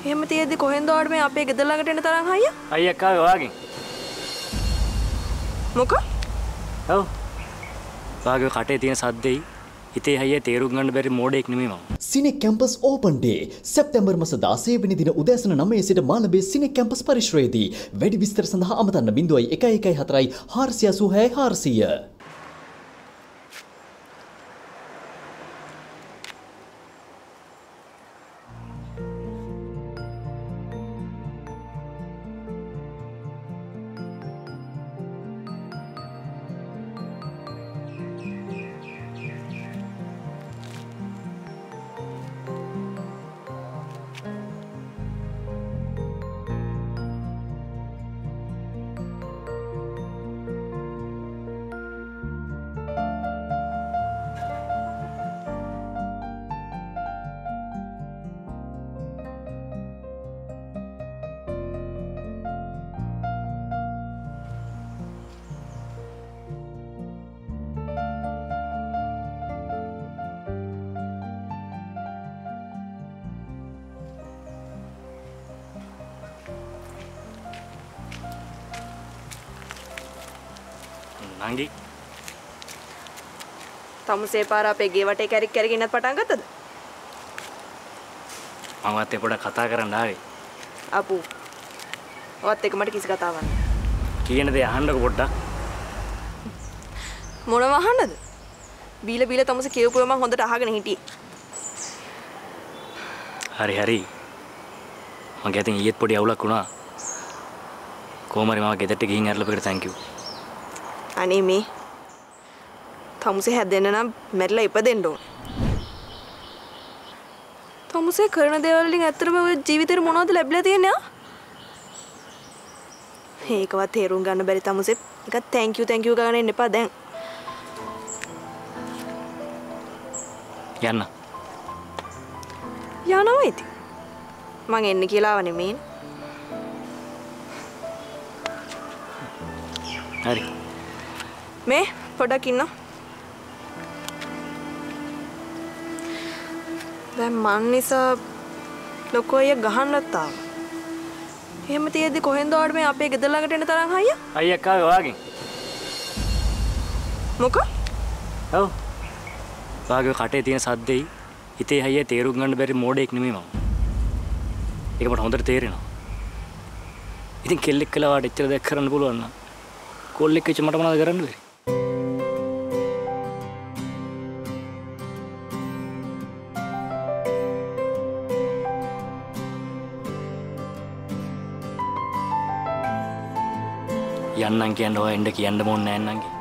එහෙම තියෙද්දි කොහෙන්ද ඔයාලට මේ අපේ ගෙදර ළඟට එන්න තරම් හයිය? අයියක් ආවේ ඔයාගෙන්. මොකක්? ඔව්. ඔයාගේ කටේ තියෙන සද්දෙයි හිතේ හයිය තේරුම් ගන්න බැරි මෝඩෙක් නෙමෙයි මම. CINEC campus open day September මාස 16 වෙනි දින උදෑසන 9 සිට මාළඹේ සිනෙක් කැම්පස් පරිශ්‍රයේදී වැඩි විස්තර සඳහා අමතන්න 0114 486 400. නංගි තමුසේ පාර අපේ ගේ වටේ කැරික් කැරිකින්නත් පටන් ගත්තද? මමත් ඒ පොඩ කතා කරන්න ආවේ. අපු. ඔයත් එක මට කිසි කතාවක් නැහැ. කියන දේ අහන්නකො පොඩ්ඩක්. මොනව අහන්නද? බීලා තමුසේ කියවපුව මම හොඳට අහගෙන හිටියේ. හරි. මගේ අතින් ඊයේත් පොඩි අවුලක් වුණා. කොහොම හරි මම ගෙදරට ගිහින් ඇරලා තැන්ක් යූ. අනේ මේ තමුසේ හැදෙන්න නම් මැරිලා ඉපදෙන්න ඕන. තමුසේ කරන දේවල් වලින් ඇත්තටම ඔය ජීවිතේට මොනවද ලැබිලා තියෙන්නේ ආ? ඒකවත් තේරුම් ගන්න බැරි තමුසේ එක thank you ගාගෙන ඉන්න එපා දැන්. යන්න. යනවා ඉතින්. මං එන්න කියලා ආව නෙමෙයි. හරි. මේ පොඩක් ඉන්න. දැන් මන් නිසා ලොකෝ අය ගහන්නත් ආවා. එහෙම තියෙද්දි කොහෙන්ද ඔයාලට මේ අපේ ගෙදර ළඟට එන්න තරම් හයිය? අයියක් ආවේ ඔයාගෙන්. මොකක්? ඔව්. ඔයාගේ කටේ තියෙන සද්දෙයි හිතේ හයිය තේරුම් ගන්න බැරි මෝඩෙක් නෙමෙයි මම. ඒක මට හොඳට තේරෙනවා. ඉතින් කෙල්ලෙක් කියලා වාට එච්චර දෙයක් කරන්න පුළුවන් නම් කොල්ලෙක් වෙච්ච මට මොනවද කරන්න බැරි? යන්නම් කියන්න ඔයා එන්න කියන්න ඕනේ නැහැ නංගි.